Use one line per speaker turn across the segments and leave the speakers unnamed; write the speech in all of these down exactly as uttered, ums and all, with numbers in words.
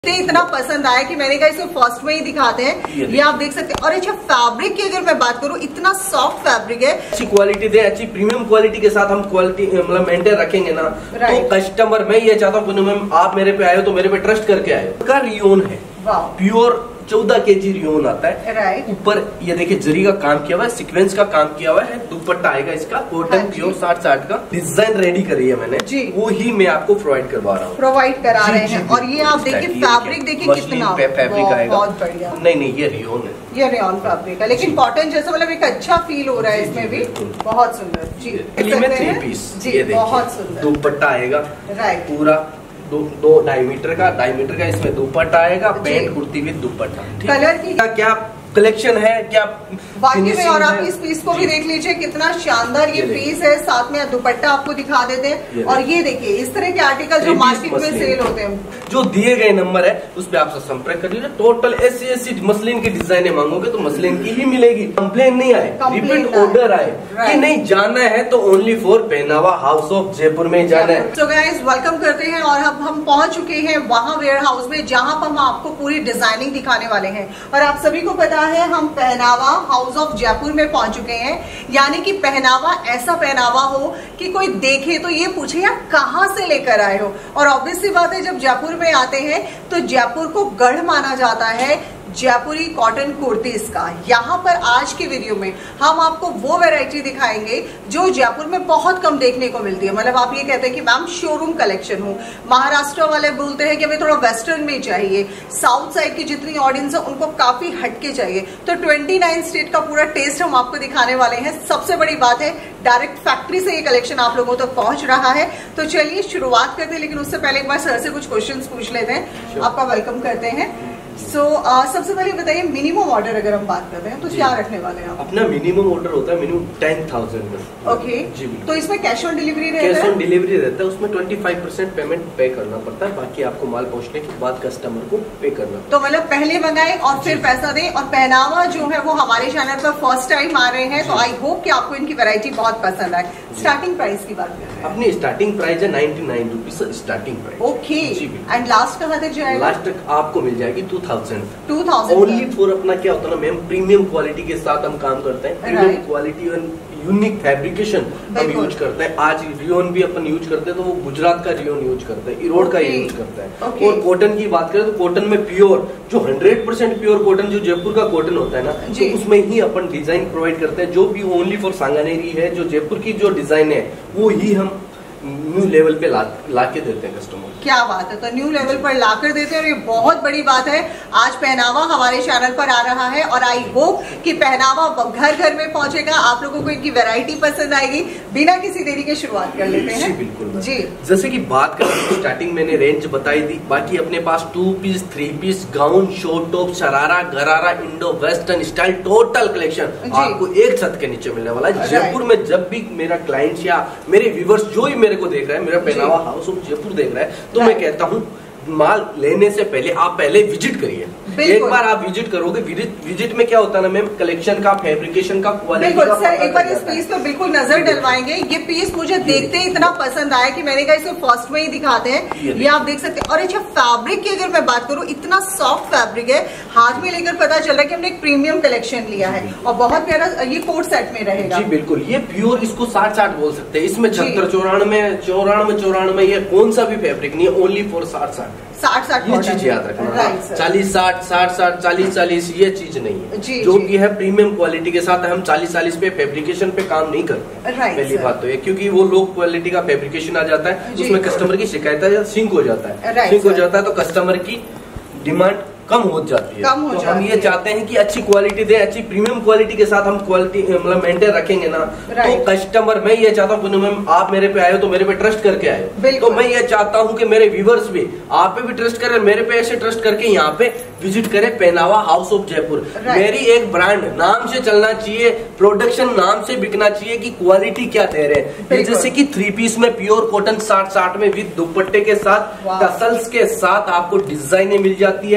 इतना पसंद आया कि मैंने कहा इसे फर्स्ट में ही दिखाते हैं। ये, ये आप देख सकते हैं। और अच्छा फैब्रिक की अगर मैं बात करूं, इतना सॉफ्ट फैब्रिक है,
अच्छी क्वालिटी दे, अच्छी प्रीमियम क्वालिटी के साथ हम क्वालिटी मतलब मेंटेन रखेंगे ना, तो कस्टमर मैं ये चाहता हूँ मैम आप मेरे पे आए हो तो मेरे पे ट्रस्ट करके आए हो। का रियोन है, प्योर चौदह के जी रियोन आता है।
राइट।
ऊपर ये देखिए जरी का काम किया हुआ है, सीक्वेंस का काम किया हुआ है, दुपट्टा आएगा इसका कॉटन प्योर साठ साठ का। डिजाइन रेडी करी है मैंने जी, वो ही मैं आपको प्रोवाइड करवा रहा हूँ,
प्रोवाइड करा रहे हैं। और ये आप देखिए फैब्रिक देखिए कितना
फैब्रिक आएगा,
बहुत बढ़िया।
नहीं नहीं ये रियोन है,
ये रियोन फैब्रिक है, लेकिन कॉटन जैसा मतलब एक अच्छा फील हो रहा है इसमें भी, बहुत सुंदर जी।
थ्री पीस जी,
बहुत सुंदर
दुपट्टा आएगा।
राइट।
पूरा दो दो ढाई मीटर का ढाई मीटर का इसमें दुपट्टा आएगा, pant kurti with dupatta.
Colour की
क्या कलेक्शन है, क्या
बाकी में। और आप इस पीस को भी देख लीजिए कितना शानदार ये पीस है, साथ में दुपट्टा आपको दिखा देते हैं। और ये देखिए इस तरह के आर्टिकल जो मार्केट में सेल होते हैं, जो
दिए गए नंबर है उस पे आप संपर्क कर लीजिए। टोटल ऐसी ऐसी मसलिन की डिजाइने मांगोगे तो मसलिन की ही मिलेगी, कंप्लेन नहीं आए, रिपीट ऑर्डर आए कि नहीं जाना है तो only for Pehnawa house of Jaipur में जाना है।
तो गाइस वेलकम करते हैं और अब हम पहुंच चुके हैं वहाँ वेयर हाउस में, जहाँ पर हम आपको पूरी डिजाइनिंग दिखाने वाले हैं। और आप सभी को पता है हम पहनावा हाउस ऑफ जयपुर में पहुंच चुके हैं, यानी कि पहनावा ऐसा पहनावा हो कि कोई देखे तो ये पूछे यार कहाँ से लेकर आए हो। और ऑब्वियसली बात है जब जयपुर में आते हैं तो जयपुर को गढ़ माना जाता है जयपुरी कॉटन कुर्तीज का। यहाँ पर आज की वीडियो में हम आपको वो वैरायटी दिखाएंगे जो जयपुर में बहुत कम देखने को मिलती है। मतलब आप ये कहते हैं कि मैम शोरूम कलेक्शन हो, महाराष्ट्र वाले बोलते हैं कि हमें थोड़ा वेस्टर्न में चाहिए, साउथ साइड की जितनी ऑडियंस है उनको काफी हटके चाहिए। तो उनतीस स्टेट का पूरा टेस्ट हम आपको दिखाने वाले हैं। सबसे बड़ी बात है डायरेक्ट फैक्ट्री से ये कलेक्शन आप लोगों तक तो पहुंच रहा है। तो चलिए शुरुआत करते हैं, लेकिन उससे पहले एक बार सर से कुछ क्वेश्चंस पूछ लेते हैं। आपका वेलकम करते हैं। सो so, uh, सबसे पहले बताइए मिनिमम ऑर्डर अगर हम बात करते हैं तो क्या रखने वाले हैं आप?
अपना मिनिमम ऑर्डर होता है मिनिमम टेन थाउजेंड का।
ओके जी। तो इसमें कैश ऑन डिलीवरी रहता है?
कैश ऑन डिलीवरी रहता है, उसमें ट्वेंटी फाइव परसेंट पेमेंट पे करना पड़ता है, बाकी आपको माल पहुंचने के बाद कस्टमर को पे करना।
तो मतलब पहले मंगाए और फिर पैसा दें। और पहनावा जो है वो हमारे चैनल पर फर्स्ट टाइम आ रहे हैं, तो आई होप कि आपको इनकी वैरायटी बहुत पसंद आए। स्टार्टिंग प्राइस की बात करें,
अपनी स्टार्टिंग प्राइस है ninety nine rupees starting price.
Okay. And last कहाँ तक जाएगा?
लास्ट तक आपको मिल जाएगी two thousand
two thousand
only for. अपना क्या होता है ना मैम, प्रीमियम क्वालिटी के साथ हम काम करते हैं, प्रीमियम क्वालिटी और यूनिक फैब्रिकेशन हम यूज करते हैं। आज रियोन भी अपन यूज करते हैं तो वो गुजरात का रियोन यूज करते हैं, इरोड का यूज करता है। और कॉटन की बात करें तो कॉटन में प्योर जो हंड्रेड परसेंट प्योर कॉटन जो जयपुर का कॉटन होता है ना, तो उसमें ही अपन डिजाइन प्रोवाइड करते हैं। जो भी ओनली फॉर सांगानेरी है, जो जयपुर की जो डिजाइन है वो ही हम न्यू लेवल पे ला, ला के देते हैं कस्टमर।
क्या बात है, तो न्यू लेवल पर लाकर देते हैं और ये बहुत बड़ी बात है। आज पहनावा हमारे चैनल पर आ रहा है और आई होप कि पहनावा घर घर में पहुंचेगा, आप लोगों को इनकी वैरायटी पसंद आएगी। बिना किसी देरी के शुरुआत कर लेते हैं।
जी बिल्कुल
जी।
जैसे कि बात करें स्टार्टिंग मैंने रेंज बताई दी, बाकी अपने पास two piece, three piece, gown, short top, sharara, gharara, Indo western style total collection आपको एक छत के नीचे मिलने वाला है। जयपुर में जब भी मेरा क्लाइंट या मेरे व्यूवर्स जो ही मेरे को देख रहा है, मेरा पहनावा हाउस ऑफ जयपुर देख रहा है, तो मैं कहता हूँ माल लेने से पहले आप पहले विजिट करिए। एक बार आप विजिट करोगे, विजिट में क्या होता है ना मैम, कलेक्शन का, फैब्रिकेशन का, क्वालिटी का।
सर एक बार इस पीस पर बिल्कुल नजर डलवाएंगे। ये पीस मुझे देखते ही इतना पसंद आया कि मैंने कहा इसे फर्स्ट में ही दिखाते हैं। ये आप देख सकते हैं। और अच्छा फैब्रिक की अगर मैं बात करूं, इतना सॉफ्ट फैब्रिक है, हाथ में लेकर पता चल रहा है कि हमने एक प्रीमियम कलेक्शन लिया है। और बहुत प्यारा ये कोट सेट में रहेगा।
जी बिल्कुल, ये प्योर, इसको साठ साठ बोल सकते हैं। इसमें छत्तर चौरानवे चौरानवे चौरानवे ये कौन सा भी फैब्रिक नहीं है, ओनली फॉर साठ साठ
साठ साठ
ये चीज याद रखना। चालीस साठ, साठ साठ, चालीस चालीस ये चीज नहीं है। जी, जो भी है प्रीमियम क्वालिटी के साथ हम चालीस चालीस पे फैब्रिकेशन पे काम नहीं करते। पहली बात तो ये, क्योंकि वो लो क्वालिटी का फैब्रिकेशन आ जाता है, उसमें कस्टमर की शिकायत है, सिंक हो जाता है, सिंक हो जाता है तो कस्टमर की डिमांड कम हो जाती है।
कम हो
तो
जाती
हम ये चाहते हैं कि अच्छी क्वालिटी दे, अच्छी प्रीमियम क्वालिटी के साथ हम क्वालिटी मतलब मेंटेन रखेंगे ना, तो कस्टमर मैं ये चाहता हूँ मैम आप मेरे पे आए हो तो मेरे पे ट्रस्ट करके आए हो। तो मैं ये चाहता हूँ कि मेरे व्यूवर्स भी आप पे भी ट्रस्ट करें, मेरे पे ऐसे ट्रस्ट करके यहाँ पे विजिट करें पहनावा हाउस ऑफ जयपुर। मेरी एक ब्रांड नाम से चलना चाहिए, प्रोडक्शन नाम से बिकना चाहिए कि क्वालिटी क्या दे रहे हैं। जैसे कि थ्री पीस में प्योर कॉटन साठ साठ में विद दुपट्टे के साथ, टसल्स के साथ आपको डिजाइने मिल जाती है।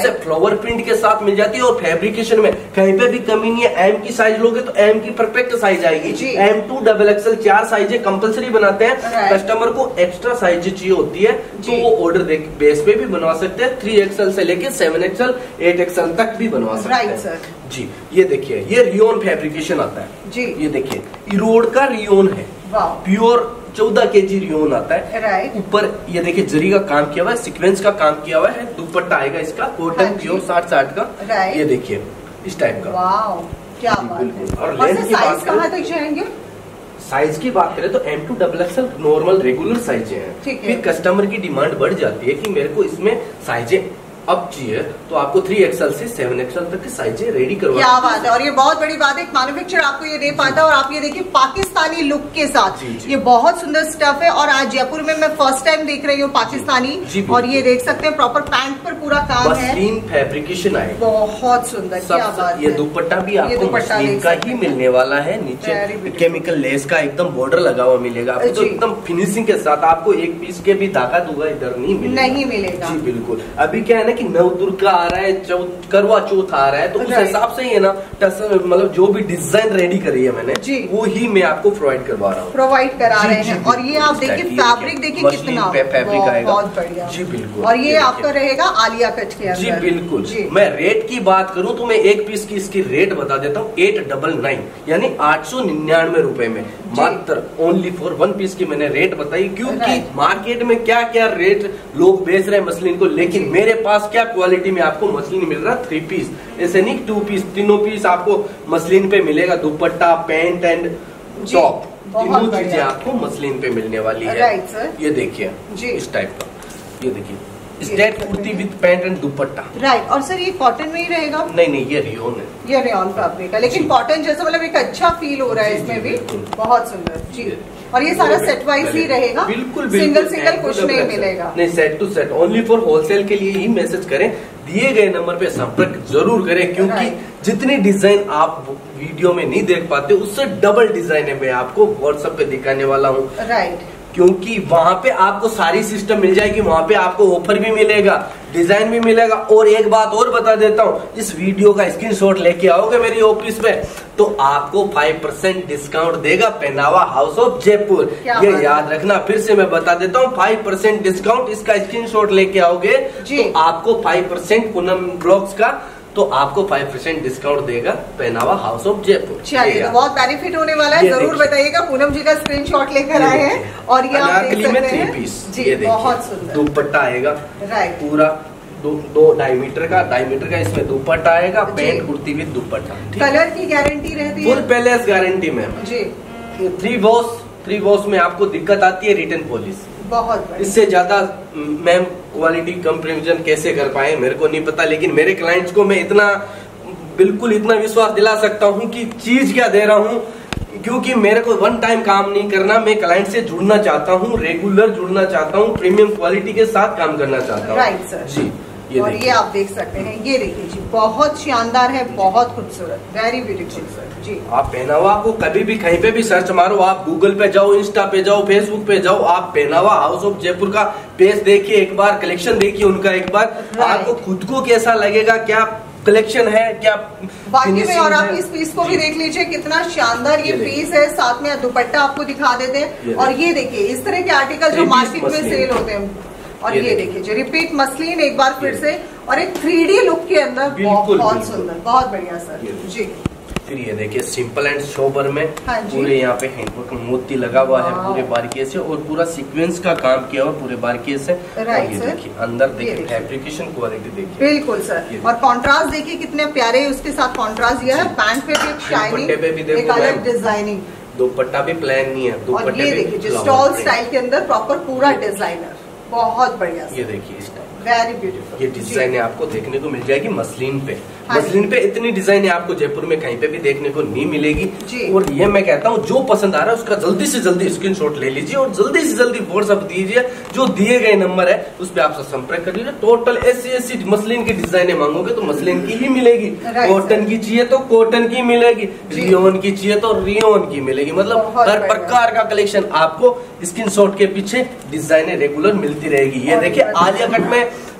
ऐसे फ्लावर प्रिंट के साथ मिल जाती है और फैब्रिकेशन में कहीं पे भी कमी नहीं है। एम की साइज लोगे तो एम की परफेक्ट साइज आएगी। एम टू डबल एक्सएल चार साइजें कंपलसरी बनाते हैं। कस्टमर को एक्स्ट्रा साइज चाहिए होती है तो वो ऑर्डर बेस पे भी बनवा सकते हैं। थ्री एक्सएल से लेके सेवन एक्सएल एट एक्सएल तक भी बनवा सकते हैं।
सर
जी ये देखिए, ये रियोन फैब्रिकेशन आता है जी। ये देखिए इरोड का रियोन है, प्योर चौदह के जी रियोन आता है। राइट। ऊपर ये देखिए जरी का काम किया हुआ है, सीक्वेंस का काम किया हुआ है। दुपट्टा आएगा इसका कॉटन प्योर साठ साठ का। राइट। ये देखिए इस टाइप का।
वाओ क्या बात है। और लेंथ की बात कहाँ तक जाएंगे?
साइज की बात करें तो M to double XL normal regular साइजें हैं। फिर कस्टमर की डिमांड बढ़ जाती है कि मेरे को इसमें साइजें अब चाहिए तो आपको थ्री एक्सएल से सेवन एक्सएल तक की साइजें रेडी करवा।
क्या बात है। और ये बहुत बड़ी बात है, मैन्युफैक्चर आपको ये दे पाता है। और आप ये देखिए पाकिस्तानी लुक के साथ जी, जी। ये बहुत सुंदर स्टफ है। और आज जयपुर में मैं फर्स्ट टाइम देख रही हूँ पाकिस्तानी जी, और ये देख सकते हैं प्रॉपर पैंट पर पूरा काम है,
मसलिन फैब्रिकेशन आए,
बहुत सुंदर। क्या बात है।
ये दुपट्टा भी आपको मसलिन का ही मिलने वाला है। नीचे केमिकल लेस का एकदम बॉर्डर लगा हुआ मिलेगा आपको, तो एकदम फिनिशिंग के साथ। आपको एक पीस के भी धागा दूंगा इधर नहीं मिलेगा,
नहीं मिलेगा जी
बिल्कुल। अभी क्या है ना कि नवदुर्गा आ रहा है, चौथ करवा चौथ आ रहा है, तो उस हिसाब से ही है ना मतलब जो भी डिजाइन रेडी करी है मैंने जी, वो ही मैं आपको प्रोवाइड करवा रहा हूँ,
प्रोवाइड करा रहे हैं। और ये आप देखिए फैब्रिक देखिए कितना
फैब्रिक आएगा,
बहुत बढ़िया
जी बिल्कुल।
और ये आपका रहेगा आलिया कट के अंदर
जी बिल्कुल जी। मैं रेट की बात करूँ तो मैं एक पीस की इसकी रेट बता देता हूँ, एट डबल नाइन यानी आठ सौ निन्यानवे रुपए में मात्र ओनली फॉर वन पीस की मैंने रेट बताई। क्योंकि मार्केट में क्या क्या रेट लोग बेच रहे हैं मसलिन को, लेकिन मेरे पास क्या क्वालिटी में आपको मसलिन मिल रहा है। थ्री पीस ऐसे नहीं, टू पीस, तीनों पीस आपको मसलिन पे मिलेगा। दुपट्टा, पैंट एंड टॉप, तीनों चीजें आपको मसलिन पे मिलने वाली है। ये देखिए इस टाइप का, ये देखिए straight kurti with pant and dupatta.
Right. और सर ये कॉटन में ही रहेगा?
नहीं नहीं ये रियोन है,
ये रियोन फैब्रिक है, लेकिन कॉटन जैसा मतलब एक अच्छा फील हो रहा है इसमें भी, बहुत सुंदर जी। और ये सारा सेट वाइज ही रहेगा,
बिल्कुल
सिंगल सिंगल कुछ नहीं मिलेगा,
नहीं set to set. Only for wholesale के लिए ही मैसेज करें, दिए गए नंबर पे संपर्क जरूर करें। क्योंकि जितनी डिजाइन आप वीडियो में नहीं देख पाते उससे डबल डिजाइन है मैं आपको व्हाट्सएप पे दिखाने वाला हूँ। राइट। क्योंकि वहां पे आपको सारी सिस्टम मिल जाएगी, वहां पे आपको ऑफर भी मिलेगा, डिजाइन भी मिलेगा। और एक बात और बता देता हूँ, इस वीडियो का स्क्रीनशॉट लेके आओगे मेरी ऑफिस पे तो आपको फाइव परसेंट डिस्काउंट देगा पहनावा हाउस ऑफ जयपुर। ये याद रखना, फिर से मैं बता देता हूँ, फाइव परसेंट डिस्काउंट। इसका स्क्रीनशॉट लेके आओगे तो आपको फाइव परसेंट पूनम ब्लॉग्स का तो आपको फाइव परसेंट डिस्काउंट देगा पहनावा हाउस ऑफ जयपुर।
चलिए तो बहुत बेनिफिट होने वाला है, जरूर बताइएगा। पूनम जी का स्क्रीनशॉट लेकर आए हैं। और ये आप देख सकते हैं
पीस
जी, ये बहुत सुंदर
दुपट्टा आएगा।
राइट।
पूरा दो दो ढाई मीटर का ढाई मीटर का इसमें दुपट्टा आएगा, pant kurti with dupatta.
Colour की गारंटी रहती है,
फुल पैलेस गारंटी में ji. Three wash three wash में आपको दिक्कत आती है रिटर्न पॉलिसी,
बहुत
इससे ज्यादा मैम क्वालिटी कंपैरिजन कैसे कर पाए मेरे को नहीं पता, लेकिन मेरे क्लाइंट्स को मैं इतना बिल्कुल इतना विश्वास दिला सकता हूं कि चीज क्या दे रहा हूं। क्योंकि मेरे को वन टाइम काम नहीं करना, मैं क्लाइंट से जुड़ना चाहता हूँ, रेगुलर जुड़ना चाहता हूँ, प्रीमियम क्वालिटी के साथ काम करना चाहता हूँ।
Right sir ji. ये और ये आप देख सकते हैं, ये देखिए जी बहुत शानदार है, बहुत खूबसूरत, वेरी ब्यूटीफुल सर जी। आप
पहनावा को कभी भी कहीं पे भी सर्च मारो, आप गूगल पे जाओ, इंस्टा पे जाओ, फेसबुक पे जाओ, आप पहनावा हाउस ऑफ जयपुर का पेज देखिए एक बार, कलेक्शन देखिए उनका एक बार, आपको खुद को कैसा लगेगा, क्या कलेक्शन है, क्या
बाकी में। और आप इस पीस को भी देख लीजिए कितना शानदार ये पीस है, साथ में दुपट्टा आपको दिखा देते हैं। और ये देखिए इस तरह के आर्टिकल जो मार्केट में सेल होते हैं। और ये देखिए जो रिपीट मसलिन एक बार फिर से, और एक थ्री डी लुक के अंदर, बहुत सुंदर, बहुत बढ़िया सर जी।
फिर ये देखिए सिंपल एंड सोबर में पूरे यहाँ पे हैंडवर्क मोती लगा हुआ है पूरे बारीकी से, और पूरा सीक्वेंस का काम किया हुआ पूरे बारीकी से।
राइट
ये देखिए अंदर देखिए फैब्रिकेशन क्वालिटी देखिए,
बिल्कुल सर। और कॉन्ट्रास्ट देखिए कितने प्यारे उसके साथ कॉन्ट्रास्ट दिया है, पैंट पे भी शाइनिंग, एक अलग डिजाइनिंग,
दुपट्टा भी प्लेन नहीं है।
और ये देखिए जो स्टॉल स्टाइल के अंदर प्रॉपर पूरा डिजाइनर, बहुत बढ़िया।
ये देखिए इस टाइप
वेरी ब्यूटीफुल
ये डिजाइन आपको देखने को मिल जाएगी मसलिन पे। मसलिन पे इतनी डिजाइन आपको जयपुर में कहीं पे भी देखने को नहीं मिलेगी। और ये मैं कहता हूँ जो पसंद आ रहा है उसका जल्दी से जल्दी स्क्रीनशॉट ले लीजिए और जल्दी से जल्दी व्हाट्सएप दीजिए, जो दिए गए नंबर है उस पर आपसे संपर्क कर लीजिए। टोटल ऐसी ऐसी मसलिन की डिजाइने मांगोगे तो मसलिन की ही मिलेगी, कॉटन की चाहिए तो कॉटन की मिलेगी, रियोन की चाहिए तो रियोन की मिलेगी। मतलब हर प्रकार का कलेक्शन आपको स्क्रीनशॉट के पीछे डिजाइने रेगुलर मिलती रहेगी। ये देखिए आलिया कट में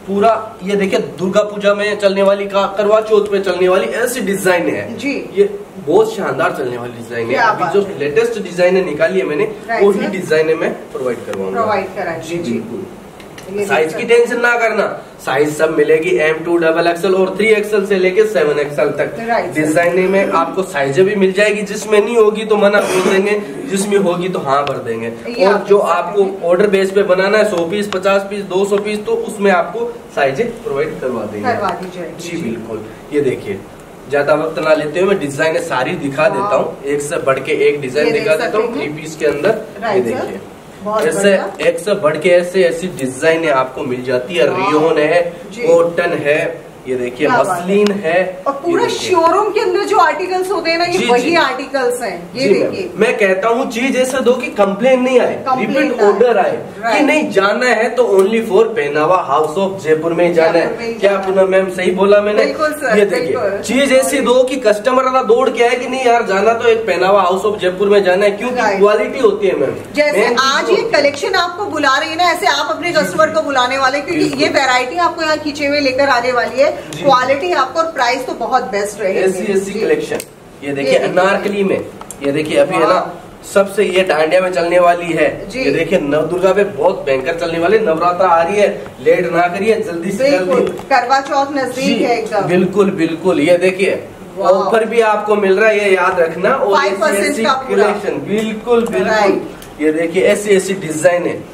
पूरा ये देखिए दुर्गा पूजा में चलने वाली, का करवा चौथ पे चलने वाली ऐसी डिजाइन है
जी।
ये बहुत शानदार चलने वाली डिजाइन है। अभी जो लेटेस्ट डिजाइन निकाली है मैंने वही डिजाइन मैं प्रोवाइड करवाऊंगा।
प्रोवाइड करा
जी बिल्कुल। साइज की टेंशन ना करना, साइज सब मिलेगी एम टू डबल एक्सएल और थ्री एक्सएल से लेके सेवन एक्सएल तक। डिजाइन में आपको साइजें भी मिल जाएगी, जिसमें नहीं होगी तो मना कर देंगे, जिसमें होगी तो हाँ भर देंगे। और जो आपको ऑर्डर बेस पे बनाना है सौ पीस, पचास पीस, दो सौ पीस, तो उसमें आपको साइजें प्रोवाइड करवा देंगे। जी बिल्कुल। ये देखिए ज्यादा वक्त ना लेते हुए मैं डिजाइन सारी दिखा देता हूँ, एक से बढ़ के एक डिजाइन दिखा देता हूँ थ्री पीस के अंदर। ये देखिए ऐसे एक से बढ़ के ऐसे ऐसी डिजाइन आपको मिल जाती है। रियोन है, कॉटन है, ये देखिए मसलिन है, और
पूरा शोरूम के अंदर जो आर्टिकल्स होते हैं ना ये वही आर्टिकल्स हैं। ये देखिए
मैं कहता हूँ चीज ऐसे दो कि कंप्लेन नहीं आए, रिपीट ऑर्डर आए कि नहीं जाना है तो only for Pehnawa house of Jaipur में जाना है। क्या पूनम मैम सही बोला मैंने? ये देखिए चीज ऐसी दो कि कस्टमर वाला दौड़ के आए कि नहीं यार जाना तो एक पहनावा हाउस ऑफ जयपुर में जाना है, क्योंकि क्वालिटी होती है मैम।
जैसे आज ये कलेक्शन आपको बुला रही है ना, ऐसे आप अपने कस्टमर को बुलाने वाले, क्योंकि ये वेरायटी आपको यहाँ खींचे हुए लेकर आने वाली है। क्वालिटी आपको और प्राइस तो बहुत बेस्ट रहेगी।
ऐसी ऐसी कलेक्शन ये देखिए अनारकली में, ये देखिए अभी है ना सबसे ये डांडिया में चलने वाली है। ये देखिए नव दुर्गा पे बहुत भयंकर चलने वाली, नवरात्रा आ रही है, लेट ना करिए, जल्दी से जल्दी,
करवा चौथ नजदीक है एकदम।
बिल्कुल बिल्कुल। ये देखिए ऑफर भी आपको मिल रहा है, ये याद रखना। और ऐसी कलेक्शन बिल्कुल बिल्कुल। ये देखिए ऐसी ऐसी डिजाइन है,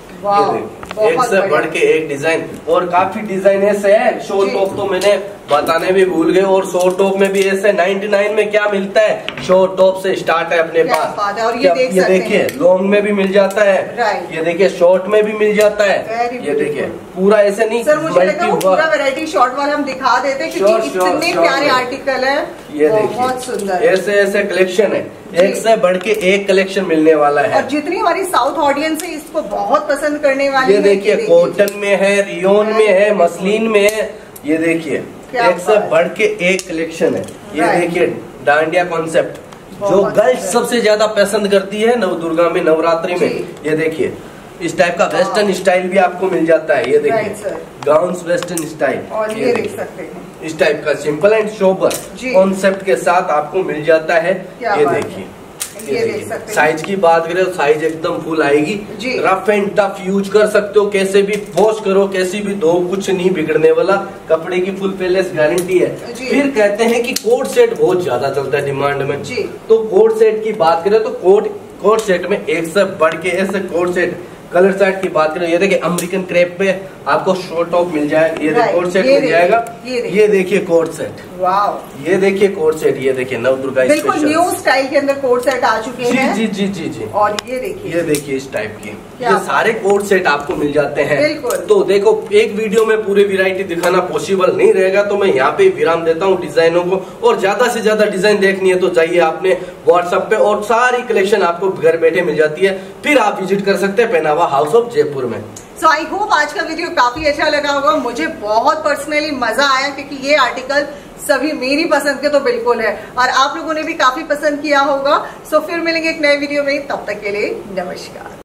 एक से बढ़ के एक डिजाइन, और काफी डिजाइन ऐसे है। शो टॉप तो मैंने बताने भी भूल गए, और शो टॉप में भी ऐसे निन्यानवे में क्या मिलता है, शो टॉप से स्टार्ट है अपने पास।
और ये, देख
ये देखिए लॉन्ग में भी मिल जाता है, ये देखिए शॉर्ट में भी मिल जाता है। ये देखिए पूरा ऐसे नहीं
सर, मुझे लगता है पूरा वैरायटी शॉर्ट वाला हम दिखा देते हैं, क्योंकि इतने प्यारे आर्टिकल है।
ये बहुत सुंदर ऐसे ऐसे कलेक्शन है, एक से बढ़ के एक कलेक्शन मिलने वाला है।
और जितनी हमारी साउथ ऑडियंस है इसको बहुत पसंद करने वाली है।
ये देखिए कॉटन में है, रियोन में है, मसलिन में है। ये देखिए एक से बढ़ के एक कलेक्शन है। ये देखिए डांडिया कॉन्सेप्ट जो गर्ल्स सबसे ज्यादा पसंद करती है नव दुर्गा में, नवरात्रि में। ये देखिए इस टाइप का वेस्टर्न स्टाइल भी आपको मिल जाता है। ये देखिए गाउन्स वेस्टर्न स्टाइल,
और ये देख सकते हैं
इस टाइप का सिंपल एंड सोबर कॉन्सेप्ट के साथ आपको मिल जाता है। ये देखिए ये देखिए साइज की बात करें तो साइज एकदम फुल आएगी। रफ एंड टफ यूज कर सकते हो, कैसे भी वॉश करो, कैसी भी धो, कुछ नहीं बिगड़ने वाला। कपड़े की फुल पेलेस गारंटी है। फिर कहते हैं कि कोट सेट बहुत ज्यादा चलता है डिमांड में, तो कोट सेट की बात करें तो कोट कोट सेट में एक से बढ़ के ऐसे कोट सेट। कलर सेट की बात करें, ये देखिए अमेरिकन क्रेप पे आपको शॉर्ट टॉप मिल जाएगा, ये देखिए कोट सेट मिल जाएगा। ये देखिए कोट सेट, वाह ये देखिए कोट सेट, ये देखिए नव दुर्गा
बिल्कुल न्यू स्टाइल के अंदर कोट सेट आ चुके हैं।
जी जी जी जी।
और ये देखिए
ये देखिए इस टाइप की ये सारे कोट सेट आपको मिल जाते हैं।
बिल्कुल।
तो देखो एक वीडियो में पूरी वैरायटी दिखाना पॉसिबल नहीं रहेगा, तो मैं यहाँ पे विराम देता हूँ डिजाइनों को। और ज्यादा से ज्यादा डिजाइन देखनी है तो जाइए आपने व्हाट्सएप पे, और सारी कलेक्शन आपको घर बैठे मिल जाती है। फिर आप विजिट कर सकते हैं पहनावा हाउस ऑफ जयपुर में।
सो आई होप आज का वीडियो काफी अच्छा लगा होगा। मुझे बहुत पर्सनली मजा आया, क्योंकि ये आर्टिकल सभी मेरी पसंद के तो बिल्कुल है, और आप लोगों ने भी काफी पसंद किया होगा। सो फिर मिलेंगे एक नए वीडियो में, तब तक के लिए नमस्कार।